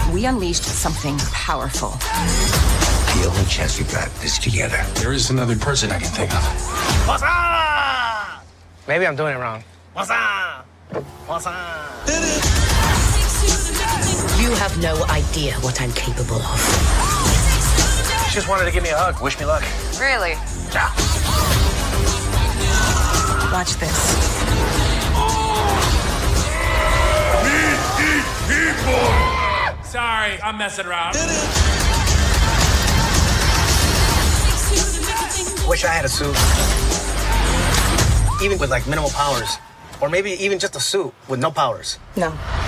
we unleashed something powerful. The only chance we've got is together. There is another person I can think of. What's up? Maybe I'm doing it wrong. What's up? What's up? You have no idea what I'm capable of. She just wanted to give me a hug. Wish me luck. Really? Yeah. Watch this. Sorry, I'm messing around. Wish I had a suit. Even with like minimal powers. Or maybe even just a suit with no powers. No.